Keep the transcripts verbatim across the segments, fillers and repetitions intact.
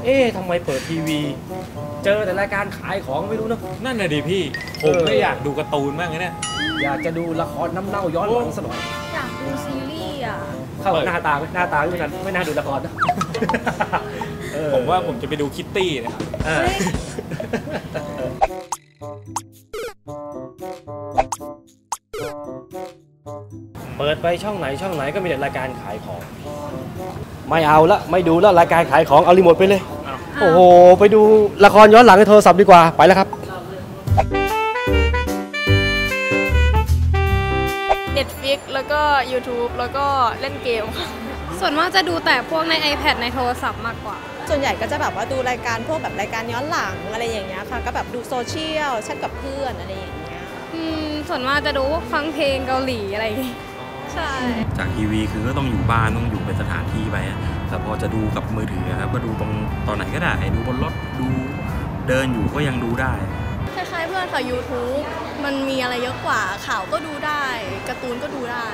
เอ๊ะทำไมเปิดทีวีเจอแต่รายการขายของไม่รู้เนาะนั่นน่ะดิพี่ผมไม่อยากดูการ์ตูนบ้างเนี่ยอยากจะดูละครน้ำเน่าย้อนหลังสักหน่อยอยากดูซีรีส์อ่ะเข้าหน้าตาหน้าตาไม่น่าไม่น่าดูละครนะผมว่าผมจะไปดูคิตตี้นะครับเปิดไปช่องไหนช่องไหนก็มีแต่รายการขายของไม่เอาละไม่ดูแล้วรายการขายของเอารีโมทไปเลยโอ้โหไปดูละครย้อนหลังในโทรศัพท์ดีกว่าไปแล้วครับ Netflix แล้วก็ YouTube แล้วก็เล่นเกมส่วนมากจะดูแต่พวกใน iPad ในโทรศัพท์มากกว่าส่วนใหญ่ก็จะแบบว่าดูรายการพวกแบบรายการย้อนหลังอะไรอย่างเงี้ยค่ะก็แบบดูโซเชียลแชทกับเพื่อนอะไรอย่างเงี้ยอืมส่วนมากจะดูฟังเพลงเกาหลีอะไรอย่างงี้ใช่จากทีวีคือก็ต้องอยู่บ้านต้องอยู่เป็นสถานที่ไปแต่พอจะดูกับมือถือครับก็ดูตรงตอนไหนก็ได้ดูบนรถดูเดินอยู่ก็ยังดูได้คล้ายๆเพื่อนค่ะ YouTube มันมีอะไรเยอะกว่าข่าวก็ดูได้การ์ตูนก็ดูได้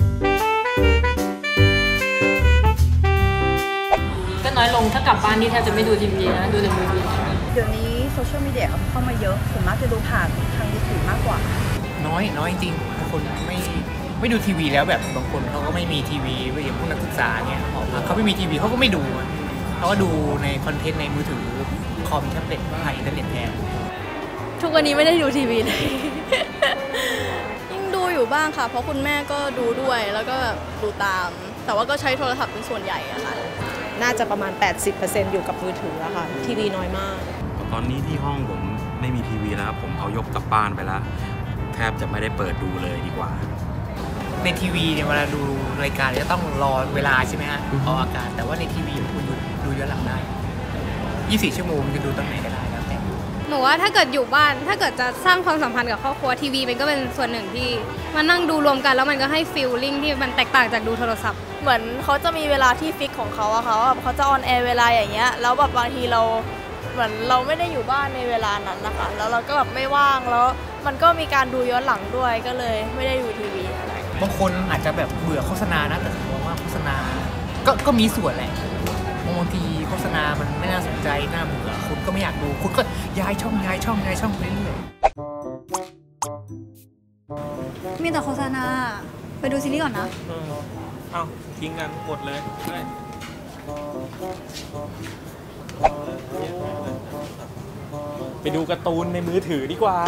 ก็น้อยลงถ้ากลับบ้านนี่แทบจะไม่ดูทีวีนะดูแต่มือถือเดี๋ยวนี้โซเชียลมีเดียเข้ามาเยอะส่วนมากจะดูผ่านทางมือถือมากกว่าน้อยน้อยจริงบางคนไม่ไม่ดูทีวีแล้วแบบบางคนเขาก็ไม่มีทีวีอย่างพวกนักศึกษาเนี่ยเขาไม่มีทีวีเขาก็ไม่ดูเขาก็ดูในคอนเทนต์ในมือถือคอมแท็บเล็ตผ่านอินเทอร์เน็ตแทนทุกวันนี้ไม่ได้ดูทีวีเลยยังดูอยู่บ้างค่ะเพราะคุณแม่ก็ดูด้วยแล้วก็ดูตามแต่ว่าก็ใช้โทรศัพท์เป็นส่วนใหญ่อะค่ะน่าจะประมาณ แปดสิบเปอร์เซ็นต์ อยู่กับมือถืออะค่ะทีวีน้อยมากตอนนี้ที่ห้องผมไม่มีทีวีแล้วผมเอายกกลับบ้านไปแล้วแทบจะไม่ได้เปิดดูเลยดีกว่าในทีวีเนี่ยเวลาดูรายการจะต้องรอเวลาใช่ไหมฮะออกอากาศแต่ว่าในทีวีคุณดูดูย้อนหลังได้ยี่สิบสี่ชั่วโมงจะดูตอนไหนก็ได้แล้วแต่หนูว่าถ้าเกิดอยู่บ้านถ้าเกิดจะสร้างความสัมพันธ์กับครอบครัวทีวีมันก็เป็นส่วนหนึ่งที่มานั่งดูรวมกันแล้วมันก็ให้ฟีลลิ่งที่มันแตกต่างจากดูโทรศัพท์เหมือนเขาจะมีเวลาที่ฟิกของเขาอะค่ะว่าเขาจะออนแอร์เวลาอย่างเงี้ยแล้วแบบบางทีเราเหมือนเราไม่ได้อยู่บ้านในเวลานั้นนะคะแล้วเราก็แบบไม่ว่างแล้วมันก็มีการดูย้อนหลังด้วยก็เลยไม่ได้ดูทีวีอะไรบางคนอาจจะแบบเบื่อโฆษณานะแต่ผมว่าโฆษณาก็ก็มีส่วนแหละบางทีโฆษณามันไม่น่าสนใจน่าเบื่อคุณก็ไม่อยากดูคุณก็ย้ายช่องย้ายช่องย้ายช่องไปเรื่อยมีแต่โฆษณาไปดูซีรีส์ก่อนนะเอ้าทิ้งกันหมดเลยไปดูการ์ตูนในมือถือดีกว่า